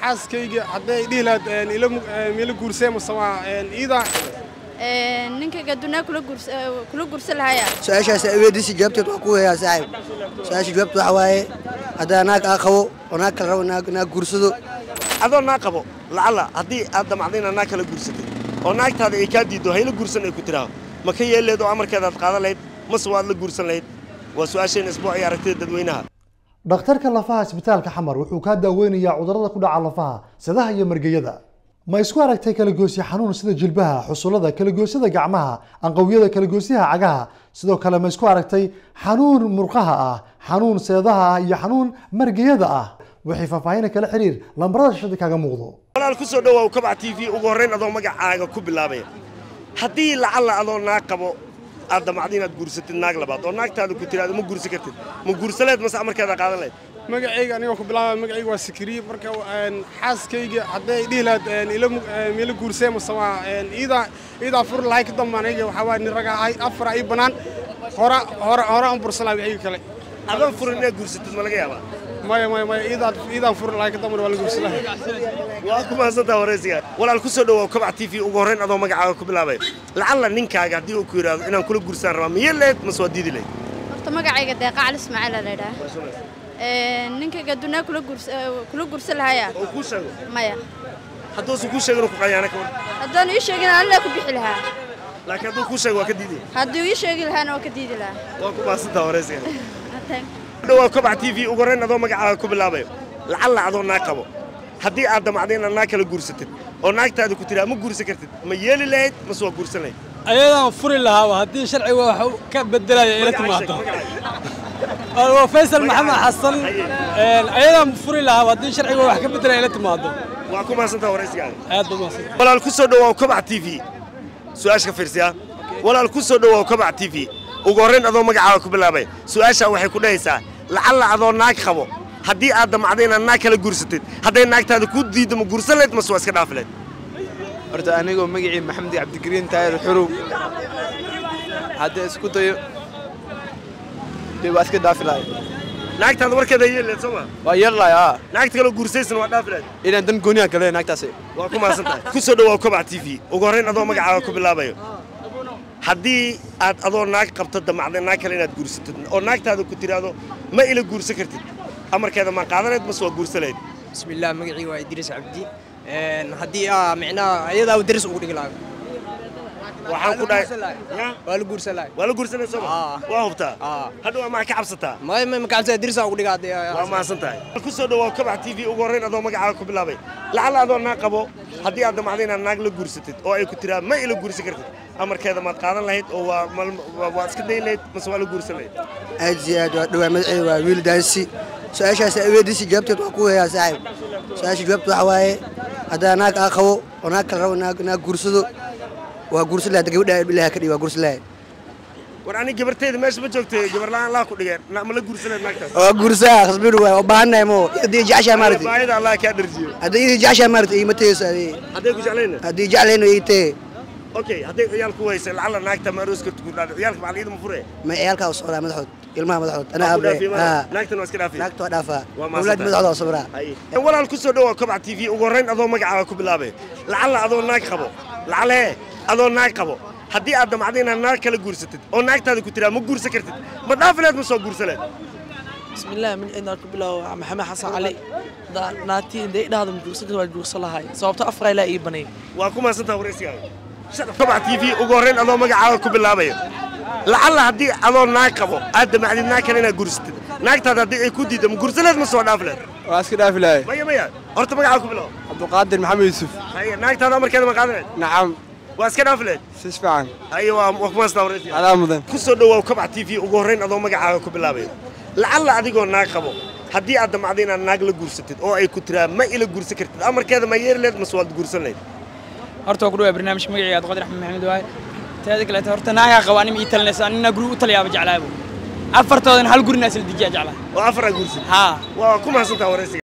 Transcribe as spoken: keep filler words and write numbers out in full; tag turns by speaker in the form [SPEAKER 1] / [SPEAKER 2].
[SPEAKER 1] xaaskayga hadday dhihi lahayd ila meelo guursay ma sama iida
[SPEAKER 2] ninka gaduna kula guurs kula guursan lahaaya
[SPEAKER 3] su'aashaas aweedisi jawaabteed wax ku heeyaa saaxiib su'aasha jawaabtu waxa waaye hadaa naag aa qabo oo naag kala rabo naag naag guursado
[SPEAKER 4] adoo naag qabo lacala haddii aad damacdayna naag kala guursatay oo naagtaada ay kaa diido hayla guursan ay ku tiraahdo ma ka yeeleed oo amarkeeda aad qaadan lahayd mase waad la guursan lahayd waa su'aasheen isbuuc iyo aragtida dadweynaha
[SPEAKER 5] dhakhtarka lafaha isbitaalka xamar wuxuu ka daaweynayaa cudurrada ku dhaca lafaha sadaha iyo margayada ma isku aragtay kala goosyo xanuun sida jilbaha xusullada kala goosyada gacmaha anqawiyada kala goosyaha cagaha sidoo kale ma isku aragtay xanuun murqaha ah xanuun seedaha ah iyo xanuun margayada ah wixii faahfaahin kala xiriir lambarada shaqada kaaga muuqdo
[SPEAKER 4] walaal ku soo dhawaw Kabca T V ugu horeyn adoo magacaaga ku bilaabay haddii lacala adoo naag qabo aad damacdin aad guursatid naag labaad oo naagtaada ku tiraado ma guursan kartid ma guursaleed mase amarkeeda qaadan lahayd
[SPEAKER 1] magacayga aniga ku bilaabay magacayga waa Sikriye marka xaaskayga hadday dhihi lahayd ila meelo guursay ma sama iida iida fur lahayd damaanayga waxa waa nin raga ay afar ay banaan hora hora hora aan bursalay ay kale
[SPEAKER 4] adoo furin inaad guursatid ma laga yaabaa
[SPEAKER 1] maya maya maya iida iida fur lahayd damaan waa la guursalay
[SPEAKER 4] waa ku maasantaa wareysiga walaal ku soo dhawaw Kabca T V ugu horeyn adoo magacaaga ku bilaabay lacala ninkaaga hadii uu ku yiraahdo inaan kula guursan raba miyeeleed ma soo diidi leey
[SPEAKER 2] horta magacayga deeqa cali ismaaciil la yiraahdo ee ninka gaduna kula guurs kula guursan lahaaya
[SPEAKER 4] oo ku sheego
[SPEAKER 2] maya
[SPEAKER 4] hadduu soo ku sheegno ku qayaana ka war
[SPEAKER 2] haddaan ii sheegin aan la ku bixi lahaa
[SPEAKER 4] laakiin hadduu ku sheego waa ka diiday
[SPEAKER 2] haddii ii sheegi lahaana waa ka diidi lahaa
[SPEAKER 4] waa ku maasantaa wareysiga dhawaw Kabca T V ugu horeyn adoo magacaaga ku bilaabay lacala adoo naag qabo haddii aad damacdayna naag kala guursatid oo naagtaada ku tiraado ma guursan kartid ma yeeli lahayd ma soo guursan lahayd
[SPEAKER 6] ayadaan furi lahaa haddii sharciga wax ka bedelaya ila timaado waa Faysal Maxamed Xasan ayadaan furi lahaa haddii sharciga wax ka bedelaya ila timaado
[SPEAKER 4] waa ku maasantaa wareysiga
[SPEAKER 6] aad buu maasan
[SPEAKER 4] walaal ku soo dhawaw Kabca T V su'aasha fiirsiya walaal ku soo dhawaw Kabca T V ugu horeyn adoo magacaaga ku bilaabay su'aasha waxay ku dhahaysaa lacala adoo naag qabo haddii aad damacdayna naag kala guursatid hadday naagtaada ku diido ma guursan lahayd mase waa iska dhaafi lahayd
[SPEAKER 7] horta anigoo magacii maxamed cabdigariin taayir xuruw haddii isku dayo dee waa iska dhaafi lahayd
[SPEAKER 4] naagtaada warkeeda yeelayd soo ma
[SPEAKER 7] waa yeelay aa
[SPEAKER 4] naagta kala guursaysan waa dhaafi lahayd
[SPEAKER 7] inaan dan gooniya kale naagtaasi
[SPEAKER 4] waa ku maasantahay ku soo dhawaw Kabca T V ugu horeyn adoo magacaaga ku bilaabayo haddii aad adoo naag qabto damacday naag kale inaad guursatid oo naagtaada ku tiraado ma ila guursan kartid amarkeeda ma qaadanayd ma soo guursanayd
[SPEAKER 8] bismillaah magacii waa Idris Cabdi een hadii aa micnaa ayada daris ugu dhigi lahaa
[SPEAKER 4] waxaan ku dhahay
[SPEAKER 8] waa la guursan lahaa
[SPEAKER 4] waa la guursanay soo waa hubtaa hadda waa ma ka cabsataa
[SPEAKER 8] ma ma ma cabsataa daris ugu dhigaa
[SPEAKER 4] waa maasantahay ku soo dhawaw Kabca T V ugu horeyn adoo magacaaga ku bilaabay lacala adoo naag qabo haddii aad damacdayna naag la guursatid oo ay ku tiraado ma ila guursan kartid amarkeeda ma qaadan lahayd oo waa waa iska day lahayd ma soo la guursan lahayd
[SPEAKER 3] aad ziyaad waa dhawaad magacayga waa wiil daansi su'aashaas aweedisi jawaabteed wax ku heeyaa saaxiib su'aasha jawaabtu waxa waaye hadaa naag aa qabo oo naag kala rabo naag naag guursado waa guursan lahayd gabadha ilaaha ka dhig waa guursan lahayd
[SPEAKER 4] war ani gabarteeda meesha ma joogtay gabar la'aan la ku dhigeen ma la guursan lahayd naagtaas
[SPEAKER 3] waa guursaa khasbiru waa u baahannahay mo hadii jacashaa maartay
[SPEAKER 4] baayida Allah ka dharjiyo
[SPEAKER 3] hadii jacashaa maartay ima teeso
[SPEAKER 4] hadii ku jeclayna
[SPEAKER 3] hadii jeclayna ay tee
[SPEAKER 4] okay hadii ciyaalku waysa lacala naagta ma arooska ku dhaad ciyaalka macallin ma furee
[SPEAKER 3] ma ciyaalka u socdaa madaxood ilmaha madaxood ana abre
[SPEAKER 4] ha naagtan waa iska dhaafay
[SPEAKER 3] naagta waa dhaafaa
[SPEAKER 4] awlaad
[SPEAKER 3] madaxood oo sabra
[SPEAKER 4] walaal ku soo dhawaw Kabca T V ugu horeyn adoo magacaaga ku bilaabay lacala adoo naag qabo lacala adoo naag qabo haddii aad damacdayna naag kala guursatid oo naagtaada ku tiraado ma guursan kartid ma dhaafileed ma soo guursaleed
[SPEAKER 9] bismillaah min inaan ku bilaabo maxamed xasan cali naati inday dhahdo ma guursan waa guursan lahay sababta afray la ii banay
[SPEAKER 4] waa ku maasantaa wareysiga Kabca T V ugu horeyn adoo magacaaga ku bilaabay lacala haddii adoo naag qabo aad damacdid naag kale inaad guursatid naagtaada haddii ay ku diido ma guursaleed ma soo dhaafileed
[SPEAKER 7] waa iska dhaafi lahayd
[SPEAKER 4] maya maya horta magacaaga ku bilaabo
[SPEAKER 7] cabdiqaadir maxamed yuusuf
[SPEAKER 4] haya naagtaada amarkeeda ma qaadanayd
[SPEAKER 7] nacam
[SPEAKER 4] waa iska dhaafileed
[SPEAKER 7] si fiican
[SPEAKER 4] haya waa waa ku maasantaa wareysiga
[SPEAKER 7] adaa mudan
[SPEAKER 4] ku soo dhawaw Kabca T V ugu horeyn adoo magacaaga ku bilaabay lacala adigoo naag qabo haddii aad damacdayna naag la guursatid oo ay ku tiraado ma ila guursan kartid amarkeeda ma yeeli lahayd ma soo guursan lahayd
[SPEAKER 6] horta ku dhawaad barnaamij magacayga Qadir Axmed Maxamed waay taada kale horta naaga qabaan in italnaysa anina guri u taliyaaba jeclaabo afartoodan hal gurina isla dijiya jeclaa
[SPEAKER 4] waa afar gursi
[SPEAKER 6] ha
[SPEAKER 4] waa ku maasantaa wareysiga